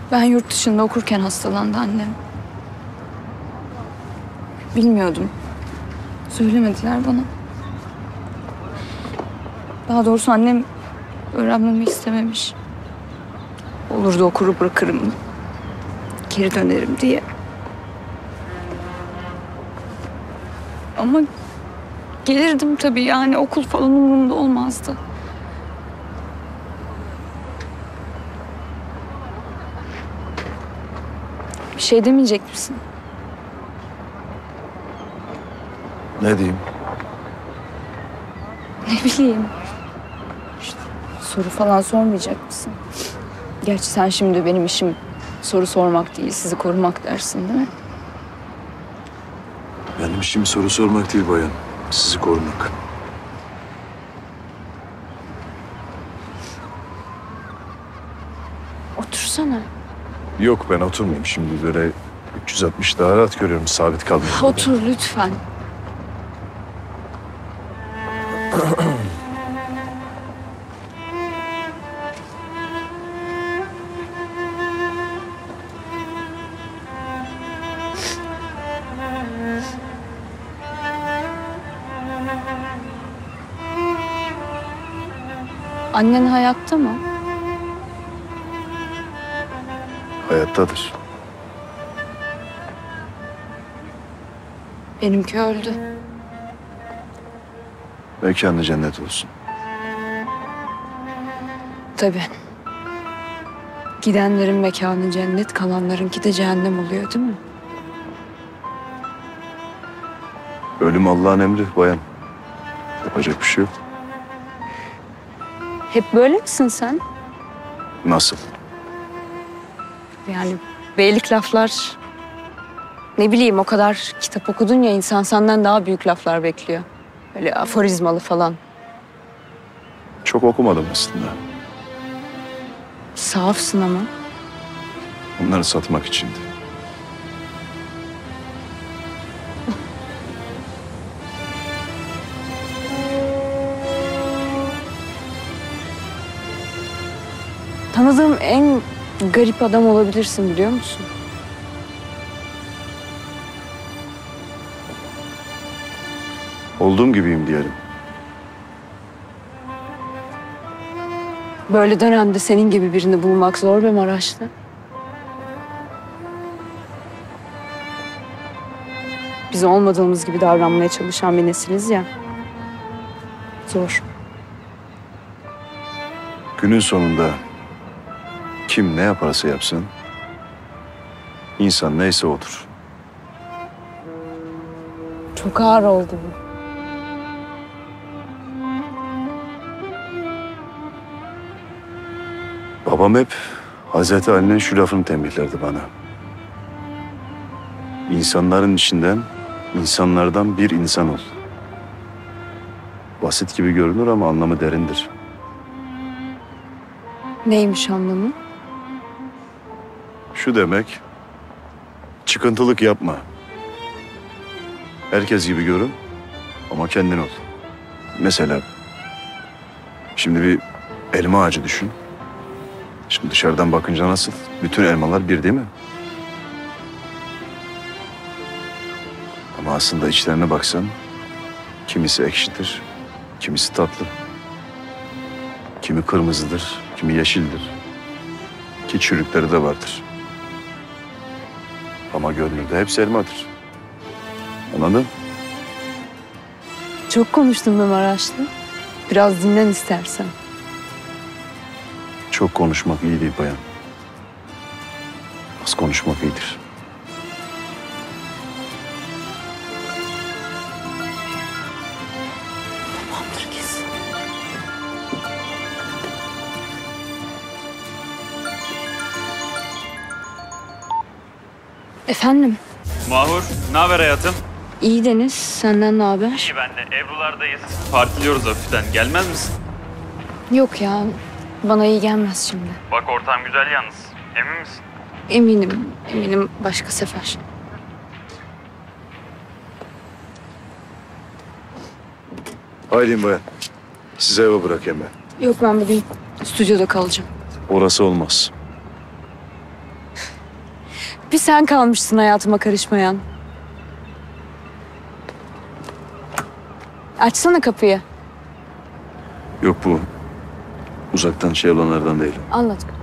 Ben yurt dışında okurken hastalandı annem. Bilmiyordum. Söylemediler bana. Daha doğrusu annem öğrenmemi istememiş. Olur da okuru bırakırım, geri dönerim diye. Ama gelirdim tabii, yani okul falan umurumda olmazdı. Bir şey demeyecek misin? Ne diyeyim? Ne bileyim. İşte soru falan sormayacak mısın? Gerçi sen şimdi benim işim soru sormak değil, sizi korumak dersin değil mi? Benim işim soru sormak değil bayan. Sizi korumak. Otursana. Yok ben oturmayayım şimdi böyle 360 daha rahat görüyorum sabit kalmayayım. Otur lütfen. Annen hayatta mı? Hayattadır. Benimki öldü. Mekanı cennet olsun. Tabii. Gidenlerin mekanı cennet, kalanlarınki de cehennem oluyor değil mi? Ölüm Allah'ın emri bayan. Yapacak bir şey yok. Hep böyle misin sen? Nasıl? Yani beylik laflar... Ne bileyim, o kadar kitap okudun ya, insan senden daha büyük laflar bekliyor. Böyle aforizmalı falan. Çok okumadım aslında. Safsın ama. Onları satmak içindi. Tanıdığım en garip adam olabilirsin, biliyor musun? Olduğum gibiyim diyelim. Böyle dönemde senin gibi birini bulmak zor be Maraşlı. Biz olmadığımız gibi davranmaya çalışan bir nesiliz ya. Zor. Günün sonunda kim ne yaparsa yapsın, insan neyse odur. Çok ağır oldu bu. Babam hep Hazreti Ali'nin şu lafını tembihlerdi bana. İnsanların içinden, insanlardan bir insan ol. Basit gibi görünür ama anlamı derindir. Neymiş anlamı? Şu demek, çıkıntılık yapma. Herkes gibi görün ama kendin ol. Mesela, şimdi bir elma ağacı düşün. Şimdi dışarıdan bakınca nasıl? Bütün elmalar bir değil mi? Ama aslında içlerine baksan, kimisi ekşidir, kimisi tatlı. Kimi kırmızıdır, kimi yeşildir. Ki çürükleri de vardır. Ama görünürde hepsi elmadır. Anladın? Çok konuştun be Maraşlı. Biraz dinlen istersen. Çok konuşmak iyi değil bayan. Az konuşmak iyidir. Tamamdır kesin. Efendim? Mahur, ne haber hayatım? İyi Deniz, senden ne haber? İyi ben de. Ebru'lardayız. Partiliyoruz hafiften. Gelmez misin? Yok ya, bana iyi gelmez şimdi. Bak ortam güzel yalnız. Emin misin? Eminim başka sefer. Aylin bayan, size eve bırakayım ben. Yok, ben bugün stüdyoda kalacağım. Orası olmaz. Bir sen kalmışsın hayatıma karışmayan. Açsana kapıyı. Yok bu uzaktan şey olanlardan değil. Anlat.